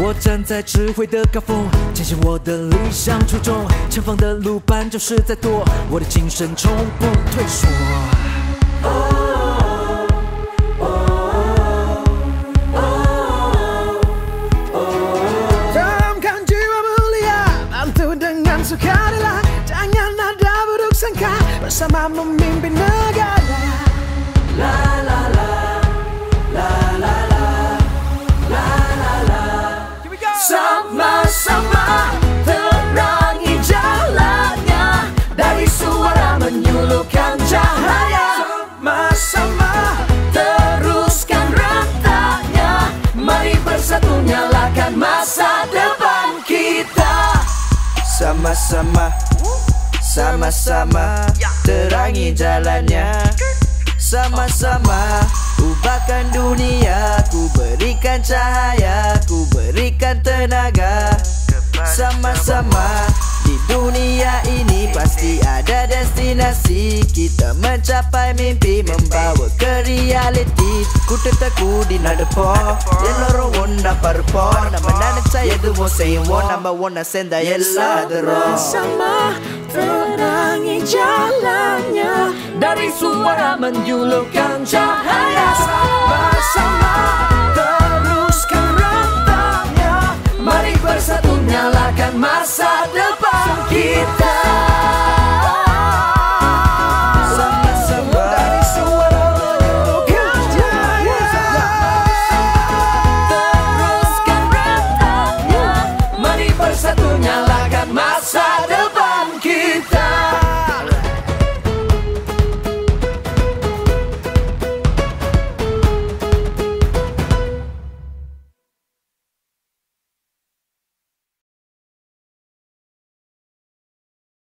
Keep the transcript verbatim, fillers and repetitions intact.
我站在智慧的高峰，坚信我的理想初衷。前方的路绊就是在躲，我的精神从不退缩。 Tanamkan jiwa mulia, bantu dengan sukarela. Jangan ada buruk sangka bersama memimpin negara. La la la, la la la, la la la. Sama-sama terangi jalannya, dari suara menyuluhkan cahaya. Sama-sama teruskan rentaknya, mari bersatu nyalakan masa depan kita. Sama-sama, sama-sama terangi jalannya. Sama-sama ubahkan dunia, ku berikan cahaya, ku berikan tenaga. Sama-sama di dunia ini pasti ada destinasi, kita mencapai mimpi, membawa ke reality. Kutetaku di nadapo ಎಲ್ಲರೂ ಒಂದಪ್ಪರಪ್ಪ ನಮ್ಮ ನೆನಚಾಯದು ಒಸೆಯುವ ನಮ್ಮ ಒನ್ನ ಸೆಂದ ಎಲ್ಲಾದರೂ. Sama terangi jalannya, dari suara menyuluhkan cahaya.